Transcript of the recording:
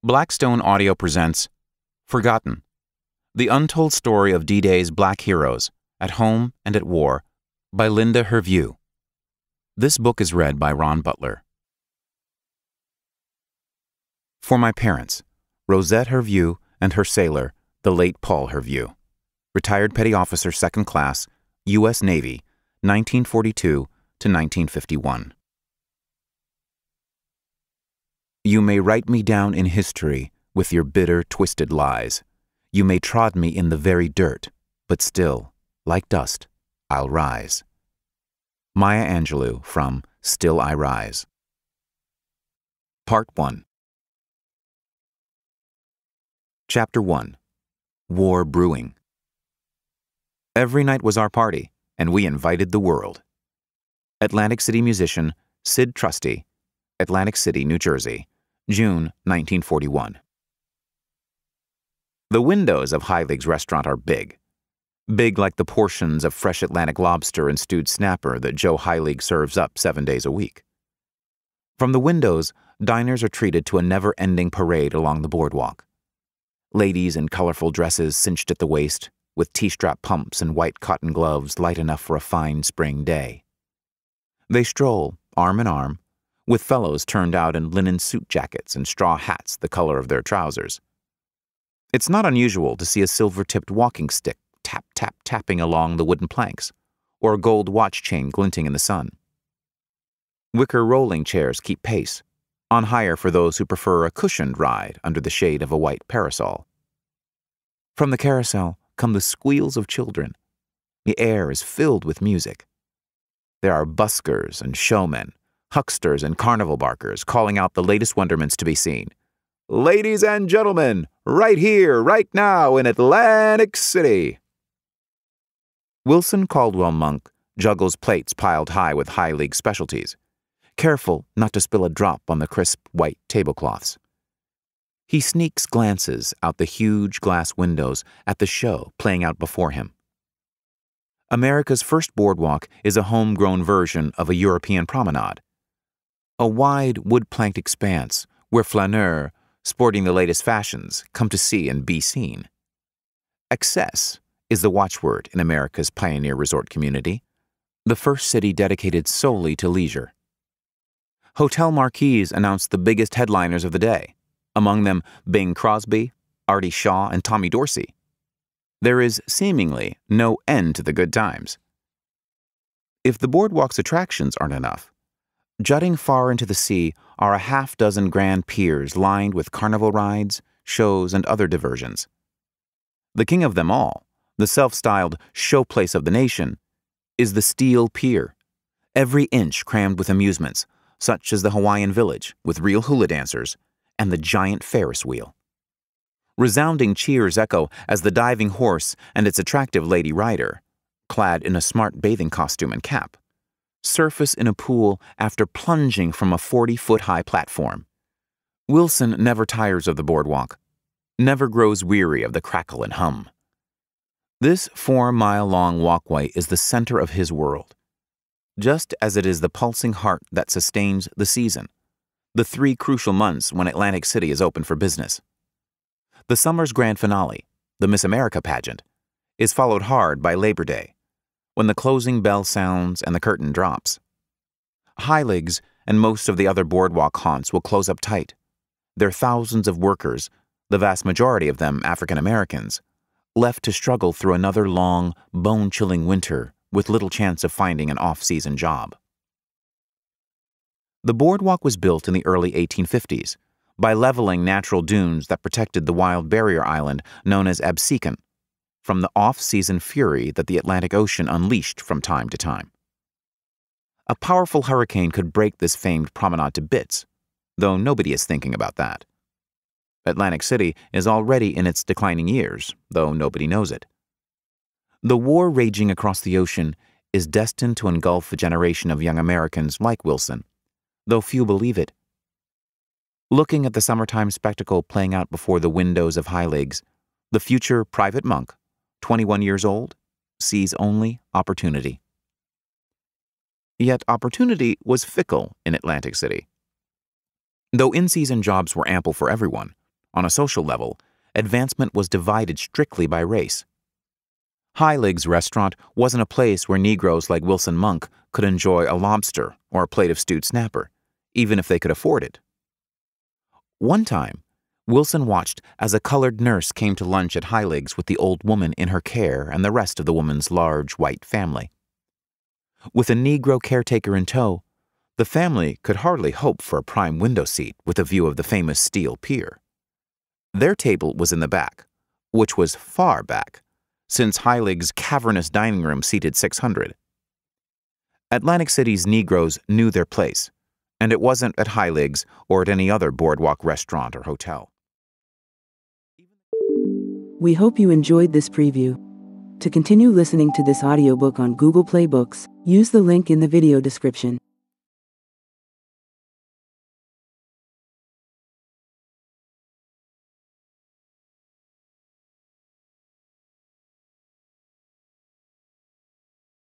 Blackstone Audio presents Forgotten, the untold story of D-Day's Black heroes, at home and at war, by Linda Hervieux. This book is read by Ron Butler. For my parents, Rosette Hervieux and her sailor, the late Paul Hervieux, retired petty officer 2nd class, U.S. Navy, 1942 to 1951. You may write me down in history with your bitter, twisted lies. You may trod me in the very dirt, but still, like dust, I'll rise. Maya Angelou from Still I Rise. Part 1. Chapter 1. War Brewing. Every night was our party, and we invited the world. Atlantic City musician Sid Trusty, Atlantic City, New Jersey, June 1941. The windows of Heilig's restaurant are big. Big like the portions of fresh Atlantic lobster and stewed snapper that Joe Heilig serves up 7 days a week. From the windows, diners are treated to a never-ending parade along the boardwalk. Ladies in colorful dresses cinched at the waist, with T-strap pumps and white cotton gloves light enough for a fine spring day. They stroll, arm in arm, with fellows turned out in linen suit jackets and straw hats the color of their trousers. It's not unusual to see a silver-tipped walking stick tapping along the wooden planks, or a gold watch chain glinting in the sun. Wicker rolling chairs keep pace, on hire for those who prefer a cushioned ride under the shade of a white parasol. From the carousel come the squeals of children. The air is filled with music. There are buskers and showmen, hucksters and carnival barkers calling out the latest wonderments to be seen. Ladies and gentlemen, right here, right now in Atlantic City. Wilson Caldwell Monk juggles plates piled high with Heilig specialties, careful not to spill a drop on the crisp white tablecloths. He sneaks glances out the huge glass windows at the show playing out before him. America's first boardwalk is a homegrown version of a European promenade, a wide wood-planked expanse where flaneurs sporting the latest fashions come to see and be seen. Excess is the watchword in America's pioneer resort community, the first city dedicated solely to leisure. Hotel marquees announce the biggest headliners of the day, among them Bing Crosby, Artie Shaw, and Tommy Dorsey. There is seemingly no end to the good times. If the boardwalk's attractions aren't enough, jutting far into the sea are a half-dozen grand piers lined with carnival rides, shows, and other diversions. The king of them all, the self-styled showplace of the nation, is the Steel Pier, every inch crammed with amusements, such as the Hawaiian Village with real hula dancers and the giant Ferris wheel. Resounding cheers echo as the diving horse and its attractive lady rider, clad in a smart bathing costume and cap, surface in a pool after plunging from a 40-foot-high platform. Wilson never tires of the boardwalk, never grows weary of the crackle and hum. This 4-mile-long walkway is the center of his world, just as it is the pulsing heart that sustains the season, the 3 crucial months when Atlantic City is open for business. The summer's grand finale, the Miss America pageant, is followed hard by Labor Day, when the closing bell sounds and the curtain drops. Heilig's and most of the other boardwalk haunts will close up tight. Their thousands of workers, the vast majority of them African Americans, left to struggle through another long, bone-chilling winter with little chance of finding an off-season job. The boardwalk was built in the early 1850s by leveling natural dunes that protected the wild barrier island known as Absecon from the off-season fury that the Atlantic Ocean unleashed from time to time. A powerful hurricane could break this famed promenade to bits, though nobody is thinking about that. Atlantic City is already in its declining years, though nobody knows it. The war raging across the ocean is destined to engulf a generation of young Americans like Wilson, though few believe it. Looking at the summertime spectacle playing out before the windows of Heilig's, the future private monk, 21 years old, sees only opportunity. Yet opportunity was fickle in Atlantic City. Though in-season jobs were ample for everyone, On a social level, advancement was divided strictly by race. Heilig's restaurant wasn't a place where Negroes like Wilson Monk could enjoy a lobster or a plate of stewed snapper, even if they could afford it. One time, Wilson watched as a colored nurse came to lunch at Heilig's with the old woman in her care and the rest of the woman's large white family. With a Negro caretaker in tow, the family could hardly hope for a prime window seat with a view of the famous steel pier. Their table was in the back, which was far back, since Heilig's cavernous dining room seated 600. Atlantic City's Negroes knew their place, and it wasn't at Heilig's or at any other boardwalk restaurant or hotel. We hope you enjoyed this preview. To continue listening to this audiobook on Google Play Books, use the link in the video description.